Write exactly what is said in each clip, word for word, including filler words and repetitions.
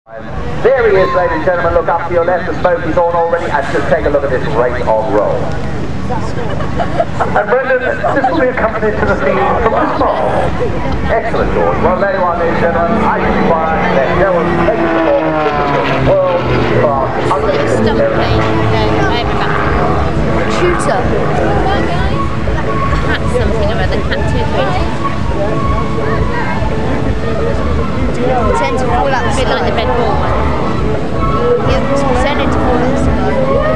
There he is, ladies and gentlemen. Look up to your left, the smoke is on already, and just take a look at this rate of roll. And Brendan, this will be accompanied to the theme from the song. Excellent, George. Well, there you are, ladies and gentlemen. I inspire that there was a performance. World class. Shooter. Cat something or other, cat two thirty-two. Tend to fall out a bit like the red ball one. Yeah, it's pretending to fall in the sky.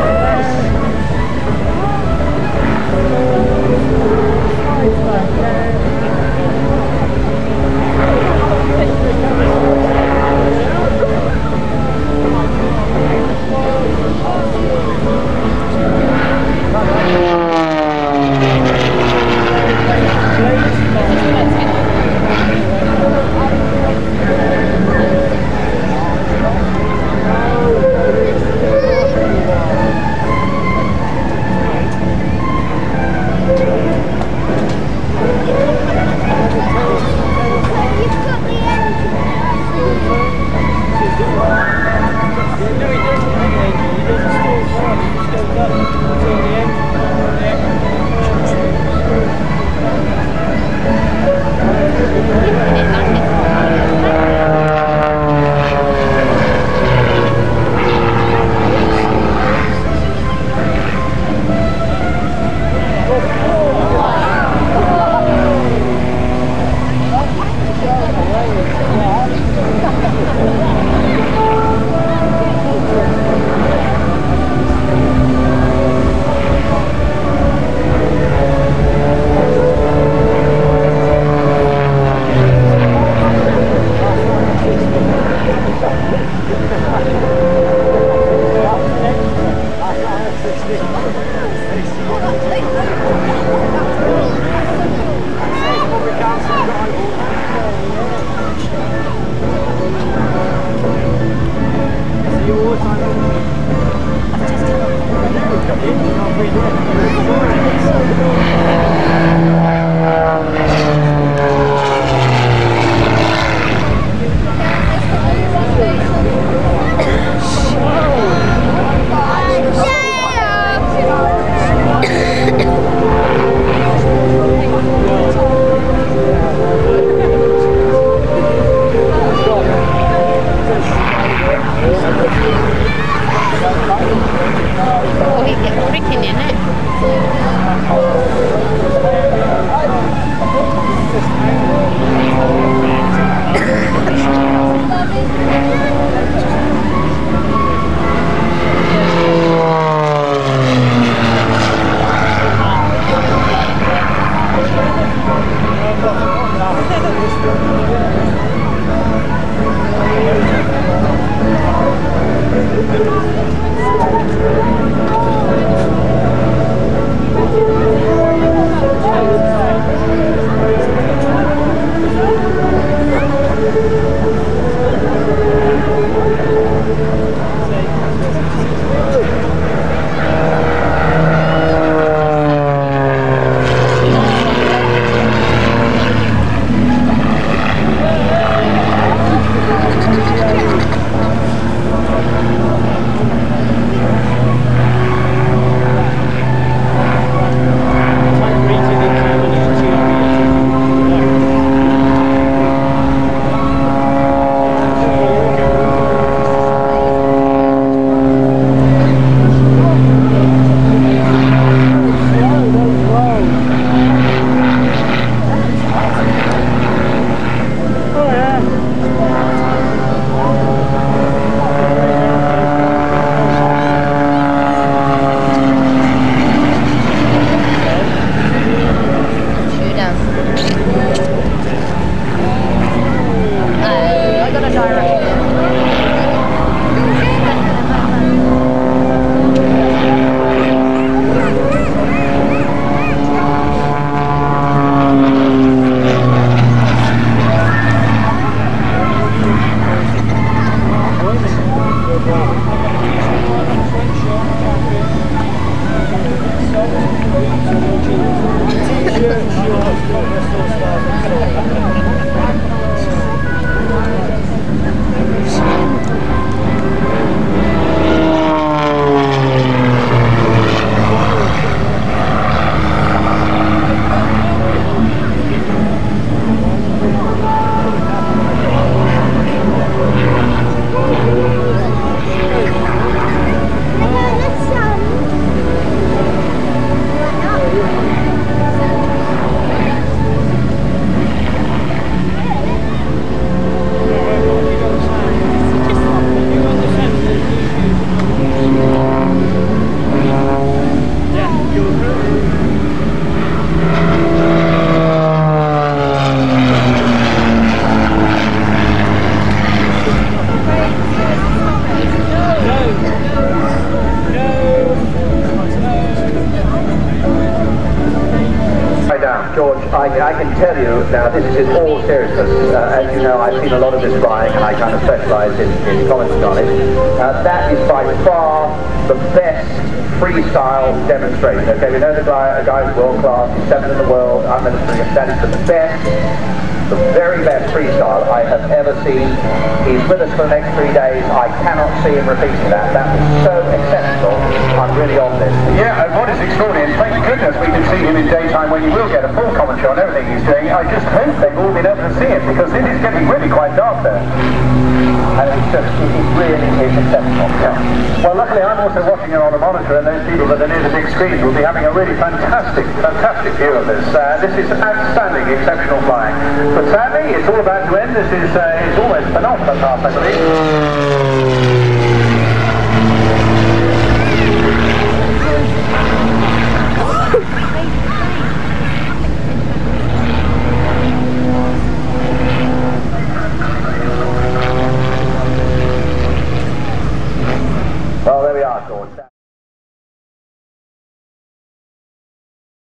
know, I've seen a lot of this flying, and I kind of specialise in, in commenting on it. Uh, that is by far the best freestyle demonstration. Okay, we know the guy, a guy's world class, he's seventh in the world. I'm going to say that is the best, the very best freestyle I have ever seen. He's with us for the next three days. I cannot see him repeating that. That was so exceptional. I'm really on this. Yeah, and what is extraordinary, and thank goodness we can see him in daytime when you will get a full commentary on everything he's doing. I just hope they've all been able to see it, because it is getting really quite dark there. And it's just, it really is exceptional. Yeah. Well, luckily I'm also watching it on a monitor, and those people that are near the big screens will be having a really fantastic, fantastic view of this. Uh, this is outstanding, exceptional flying. But sadly, it's all about to end. This is uh, it's almost penultimate pass, I believe.